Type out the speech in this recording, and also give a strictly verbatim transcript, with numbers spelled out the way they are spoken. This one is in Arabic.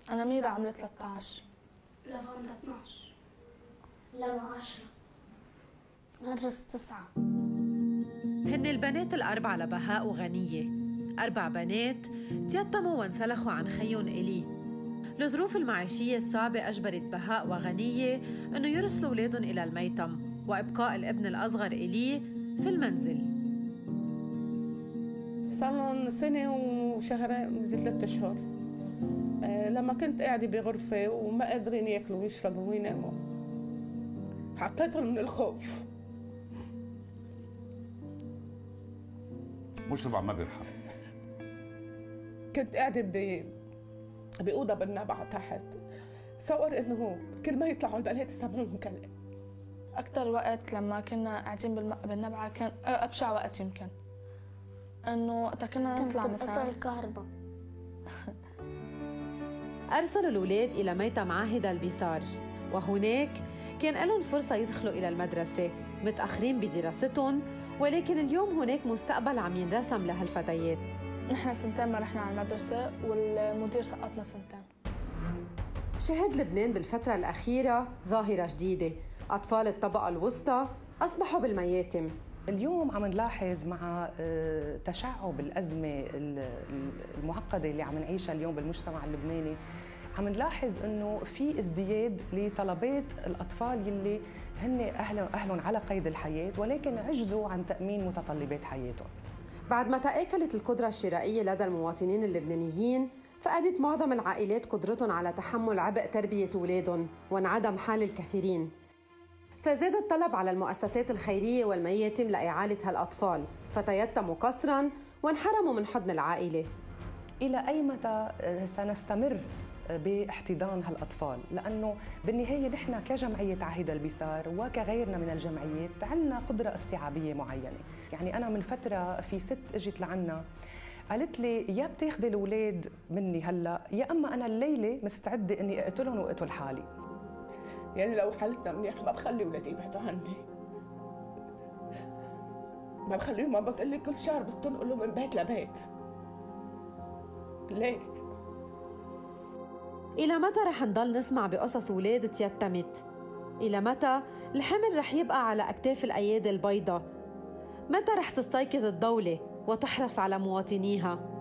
أنا ميرا عمري ثلاثة عشر. لفا عمرها اثنعش. لما عشرة. نرجس تسعة. هن البنات الأربعة لبهاء وغنية، أربع بنات تيتموا وانسلخوا عن خيهم إلي. الظروف المعيشية الصعبة أجبرت بهاء وغنية أنه يرسلوا أولادهم إلى الميتم وإبقاء الابن الأصغر إلي في المنزل. صار لهم سنة وشهرين ثلاثة أشهر. أه لما كنت قاعدة بغرفة وما قادرين ياكلوا ويشربوا ويناموا، حطيتهم من الخوف. مش طبعا ما بيرحم. كنت قاعدة ب بأوضة بالنبعة تحت، تصور إنه كل ما يطلعوا البنات يسمعون مكلم. أكثر وقت لما كنا قاعدين بالنبعة كان أبشع وقت يمكن. إنه وقتها كنا نطلع مثلا الكهرباء. أرسلوا الأولاد إلى ميتم عاهد البيسار، وهناك كان لهم فرصة يدخلوا إلى المدرسة متأخرين بدراستهم، ولكن اليوم هناك مستقبل عم ينرسم لهالفتيات. نحن سنتين ما رحنا على المدرسة والمدير سقطنا سنتين. شهد لبنان بالفترة الأخيرة ظاهرة جديدة، أطفال الطبقة الوسطى أصبحوا بالمياتم. اليوم عم نلاحظ مع تشعب الأزمة المعقدة اللي عم نعيشها اليوم بالمجتمع اللبناني، عم نلاحظ انه في ازدياد لطلبات الاطفال يلي هن اهلهم اهلهم على قيد الحياه ولكن عجزوا عن تامين متطلبات حياتهم. بعد ما تآكلت القدرة الشرائية لدى المواطنين اللبنانيين، فقدت معظم العائلات قدرتهم على تحمل عبء تربية أولادهم وانعدم حال الكثيرين. فزاد الطلب على المؤسسات الخيرية والمياتم لإعالة هالأطفال، فتيتموا قسراً وانحرموا من حضن العائلة. إلى أي متى سنستمر باحتضان هالأطفال؟ لأنه بالنهاية نحن كجمعية عاهد البيسار وكغيرنا من الجمعيات عندنا قدرة استيعابية معينة. يعني أنا من فترة في ست اجت لعنا قالت لي يا بتاخذي الأولاد مني هلا يا أما أنا الليلة مستعدة إني أقتلهم وأقتل حالي. يعني لو حالتنا منيحة ما بخلي أولادي يبعدوا عني، ما بخليهم، ما بقول لي كل شهر بتنقلوا من بيت لبيت. ليه؟ إلى متى رح نضل نسمع بقصص أولاد تيتمت؟ إلى متى الحمل رح يبقى على أكتاف الأيادي البيضاء؟ متى رح تستيقظ الدولة وتحرص على مواطنيها؟